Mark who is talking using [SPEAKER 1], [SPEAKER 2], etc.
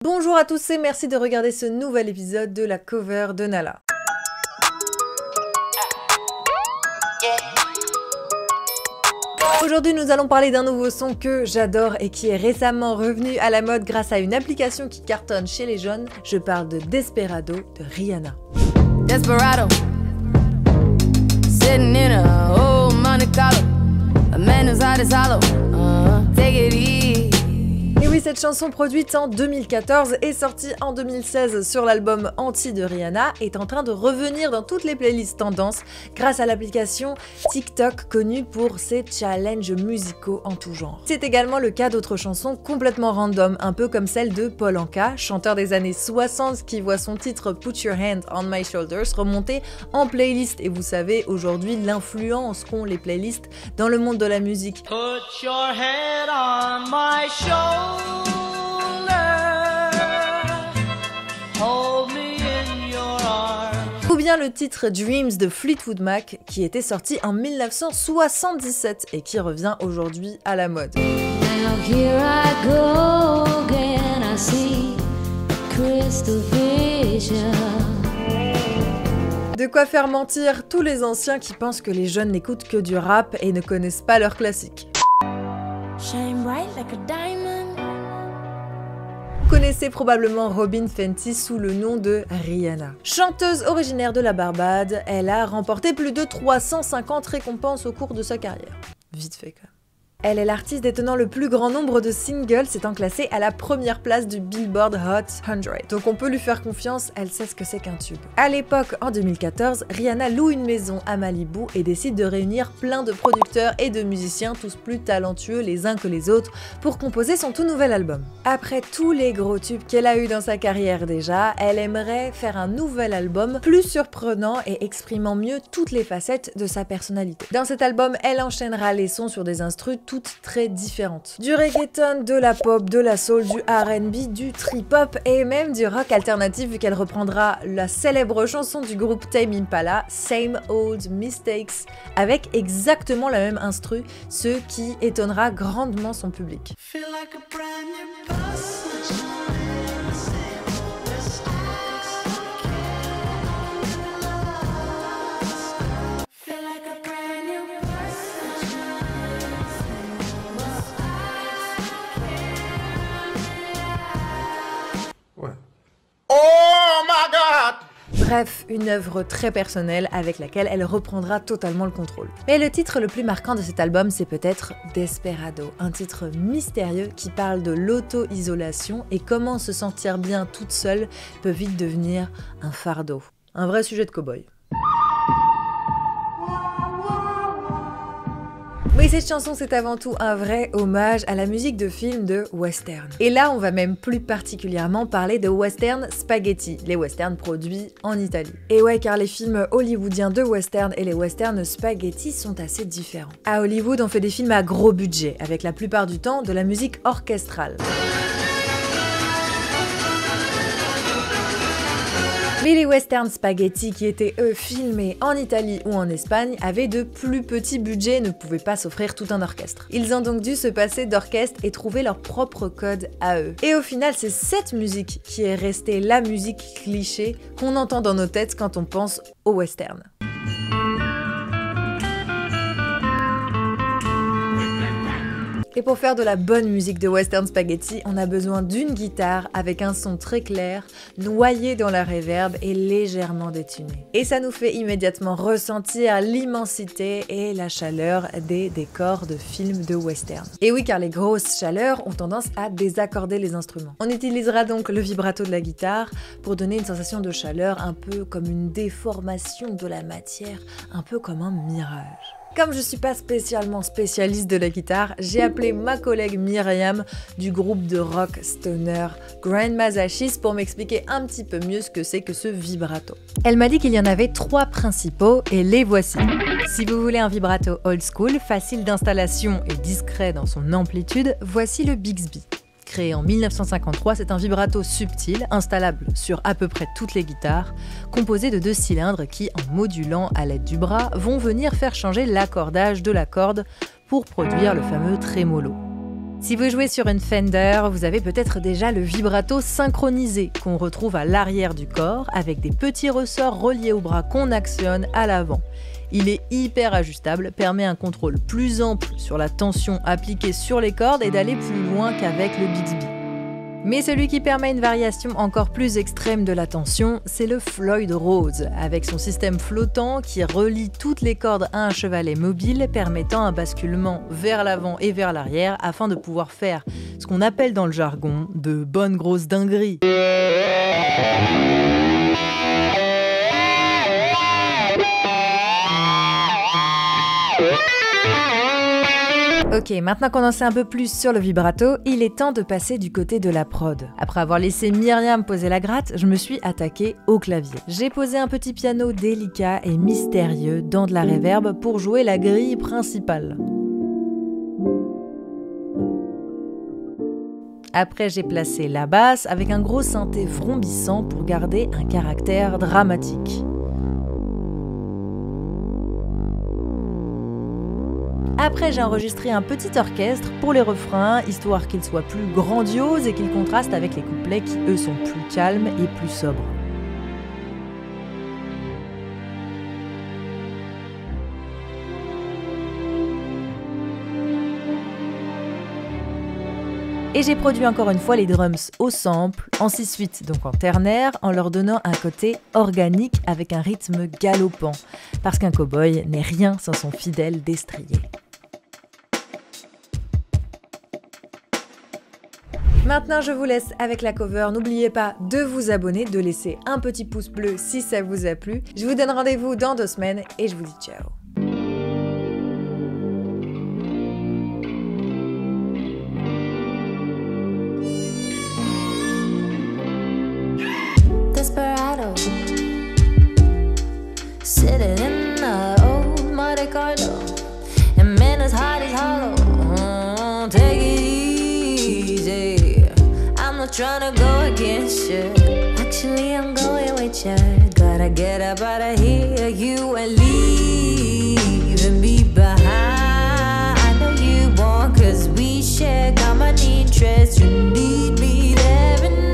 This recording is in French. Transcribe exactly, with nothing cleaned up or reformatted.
[SPEAKER 1] Bonjour à tous et merci de regarder ce nouvel épisode de la cover de Nala. Aujourd'hui, nous allons parler d'un nouveau son que j'adore et qui est récemment revenu à la mode grâce à une application qui cartonne chez les jeunes. Je parle de Desperado de Rihanna. Desperado. Sitting in a old Monte Carlo. A man whose heart is hollow. Uh, take it easy. Et oui, cette chanson produite en deux mille quatorze et sortie en deux mille seize sur l'album Anti de Rihanna est en train de revenir dans toutes les playlists tendances grâce à l'application TikTok connue pour ses challenges musicaux en tout genre. C'est également le cas d'autres chansons complètement random, un peu comme celle de Paul Anka, chanteur des années soixante qui voit son titre Put Your Hand on My Shoulders remonter en playlist. Et vous savez aujourd'hui l'influence qu'ont les playlists dans le monde de la musique. Put your head on my shoulder. Ou bien le titre Dreams de Fleetwood Mac qui était sorti en mille neuf cent soixante-dix-sept et qui revient aujourd'hui à la mode. Now here I go again, I see crystal vision. De quoi faire mentir tous les anciens qui pensent que les jeunes n'écoutent que du rap et ne connaissent pas leurs classiques. Shine bright like a diamond. Vous connaissez probablement Robyn Fenty sous le nom de Rihanna. Chanteuse originaire de la Barbade, elle a remporté plus de trois cent cinquante récompenses au cours de sa carrière. Vite fait quand même. Elle est l'artiste détenant le plus grand nombre de singles, s'étant classée à la première place du Billboard Hot cent. Donc on peut lui faire confiance, elle sait ce que c'est qu'un tube. À l'époque, en deux mille quatorze, Rihanna loue une maison à Malibu et décide de réunir plein de producteurs et de musiciens, tous plus talentueux les uns que les autres, pour composer son tout nouvel album. Après tous les gros tubes qu'elle a eu dans sa carrière déjà, elle aimerait faire un nouvel album plus surprenant et exprimant mieux toutes les facettes de sa personnalité. Dans cet album, elle enchaînera les sons sur des instrus toutes très différentes. Du reggaeton, de la pop, de la soul, du R and B, du trip-hop et même du rock alternatif vu qu'elle reprendra la célèbre chanson du groupe Tame Impala, Same Old Mistakes, avec exactement la même instru, ce qui étonnera grandement son public. Bref, une œuvre très personnelle avec laquelle elle reprendra totalement le contrôle. Mais le titre le plus marquant de cet album, c'est peut-être Desperado, un titre mystérieux qui parle de l'auto-isolation et comment se sentir bien toute seule peut vite devenir un fardeau. Un vrai sujet de cow-boy. Oui, cette chanson, c'est avant tout un vrai hommage à la musique de film de western. Et là, on va même plus particulièrement parler de western spaghetti, les westerns produits en Italie. Et ouais, car les films hollywoodiens de western et les westerns spaghetti sont assez différents. À Hollywood, on fait des films à gros budget, avec la plupart du temps de la musique orchestrale. Mais les westerns spaghetti, qui étaient eux filmés en Italie ou en Espagne, avaient de plus petits budgets et ne pouvaient pas s'offrir tout un orchestre. Ils ont donc dû se passer d'orchestre et trouver leur propre code à eux. Et au final, c'est cette musique qui est restée la musique cliché qu'on entend dans nos têtes quand on pense au western. Et pour faire de la bonne musique de western spaghetti, on a besoin d'une guitare avec un son très clair, noyé dans la reverb et légèrement détuné. Et ça nous fait immédiatement ressentir l'immensité et la chaleur des décors de films de western. Et oui, car les grosses chaleurs ont tendance à désaccorder les instruments. On utilisera donc le vibrato de la guitare pour donner une sensation de chaleur un peu comme une déformation de la matière, un peu comme un mirage. Comme je suis pas spécialement spécialiste de la guitare, j'ai appelé ma collègue Myriam du groupe de rock stoner Grandma's Ashes pour m'expliquer un petit peu mieux ce que c'est que ce vibrato. Elle m'a dit qu'il y en avait trois principaux et les voici. Si vous voulez un vibrato old school, facile d'installation et discret dans son amplitude, voici le Bixby. Créé en mille neuf cent cinquante-trois, c'est un vibrato subtil, installable sur à peu près toutes les guitares, composé de deux cylindres qui, en modulant à l'aide du bras, vont venir faire changer l'accordage de la corde pour produire le fameux trémolo. Si vous jouez sur une Fender, vous avez peut-être déjà le vibrato synchronisé qu'on retrouve à l'arrière du corps avec des petits ressorts reliés au bras qu'on actionne à l'avant. Il est hyper ajustable, permet un contrôle plus ample sur la tension appliquée sur les cordes et d'aller plus loin qu'avec le Bixby. Mais celui qui permet une variation encore plus extrême de la tension, c'est le Floyd Rose, avec son système flottant qui relie toutes les cordes à un chevalet mobile, permettant un basculement vers l'avant et vers l'arrière afin de pouvoir faire ce qu'on appelle dans le jargon de bonnes grosses dingueries. Ok, maintenant qu'on en sait un peu plus sur le vibrato, il est temps de passer du côté de la prod. Après avoir laissé Myriam poser la gratte, je me suis attaquée au clavier. J'ai posé un petit piano délicat et mystérieux dans de la reverb pour jouer la grille principale. Après, j'ai placé la basse avec un gros synthé vrombissant pour garder un caractère dramatique. Après, j'ai enregistré un petit orchestre pour les refrains, histoire qu'ils soient plus grandioses et qu'ils contrastent avec les couplets qui, eux, sont plus calmes et plus sobres. Et j'ai produit encore une fois les drums au sample, en six huit, donc en ternaire, en leur donnant un côté organique avec un rythme galopant, parce qu'un cow-boy n'est rien sans son fidèle destrier. Maintenant, je vous laisse avec la cover. N'oubliez pas de vous abonner, de laisser un petit pouce bleu si ça vous a plu. Je vous donne rendez-vous dans deux semaines et je vous dis ciao.
[SPEAKER 2] Desperado, sitting in the old Monte Carlo, and man, his heart is hollow. Mm, take it easy. I'm not trying to go against you. Actually, I'm going with you. Gotta get up out of here. You ain't leaving me behind. I know you want, cause we share common interests. You need me there and